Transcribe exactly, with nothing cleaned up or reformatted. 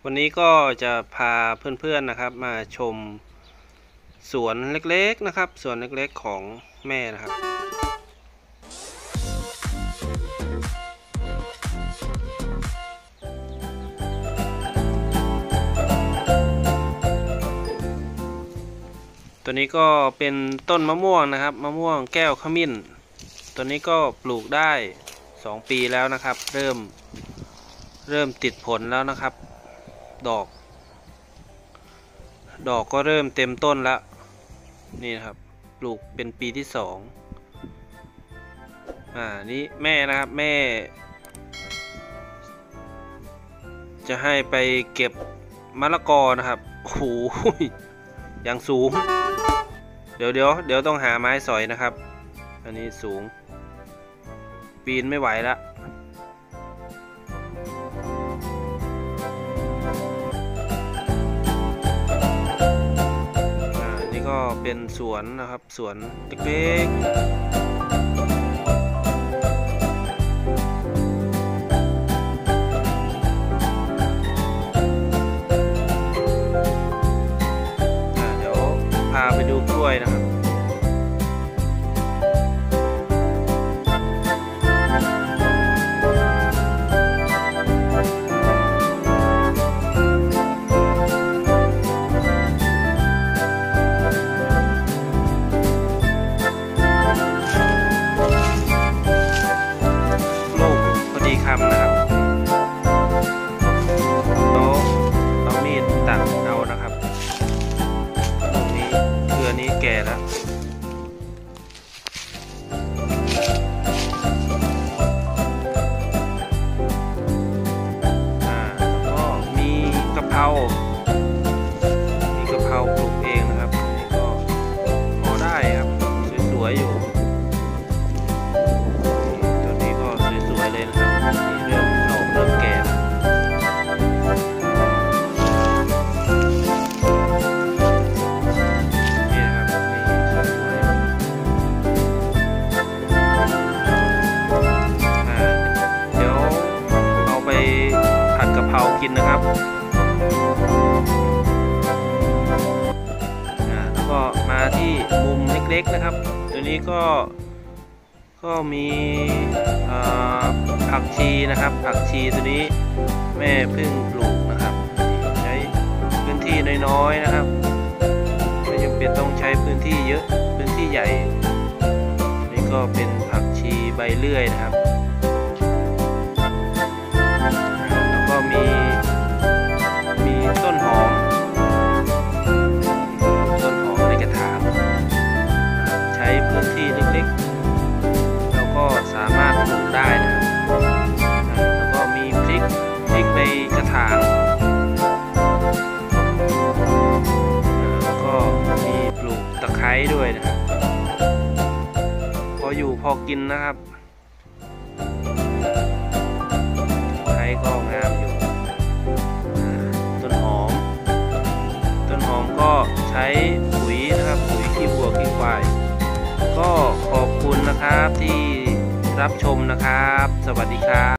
วันนี้ก็จะพาเพื่อนๆนะครับมาชมสวนเล็กๆนะครับสวนเล็กๆของแม่นะครับตัวนี้ก็เป็นต้นมะม่วงนะครับมะม่วงแก้วขมิ้นตัวนี้ก็ปลูกได้สองปีแล้วนะครับเริ่มเริ่มติดผลแล้วนะครับดอกดอกก็เริ่มเต็มต้นแล้วนี่นะครับปลูกเป็นปีที่สองอ่านี่แม่นะครับแม่จะให้ไปเก็บมะละกอนะครับโอ้โหอย่างสูงเดี๋ยวเดี๋ยวเดี๋ยวต้องหาไม้สอยนะครับอันนี้สูงปีนไม่ไหวแล้วก็เป็นสวนนะครับสวนเล็กๆเดี๋ยวพาไปดูกล้วยนะครับนะครับเราเอามีดตัดเอานะครับตรงนี้เครือนี้แก่แล้วอ่าแล้วก็มีกะเพรามีกะเพราปลูกเองนะครับนี่ก็พอได้ครับสวยๆอยู่ตัวนี้ก็สวยๆเลยนะครับเริ่มดอกเริ่มแก่นี่นะครับนี่สวยๆเดี๋ยวเอาไปผัดกะเพรากินนะครับแล้วก็มาที่มุมเล็กๆนะครับตัวนี้ก็ก็มีผักชีนะครับผักชีตัวนี้แม่เพิ่งปลูกนะครับใช้พื้นที่น้อยๆนะครับไม่จำเป็นต้องใช้พื้นที่เยอะพื้นที่ใหญ่นี่ก็เป็นผักชีใบเลื่อยนะครับแล้วก็มีมีต้นหอมต้นหอมในกระถางใช้พื้นที่เล็กๆสามารถปลูกได้นะครับแล้วก็มีพริกพริกในกระถางแล้วก็มีปลูกตะไคร้ด้วยนะครับพออยู่พอกินนะครับตะไคร้ก็งามอยู่ต้นหอมต้นหอมก็ใช้ปุ๋ยนะครับปุ๋ยขี้วัวขี้ควายก็ขอบคุณนะครับที่รับชมนะครับสวัสดีครับ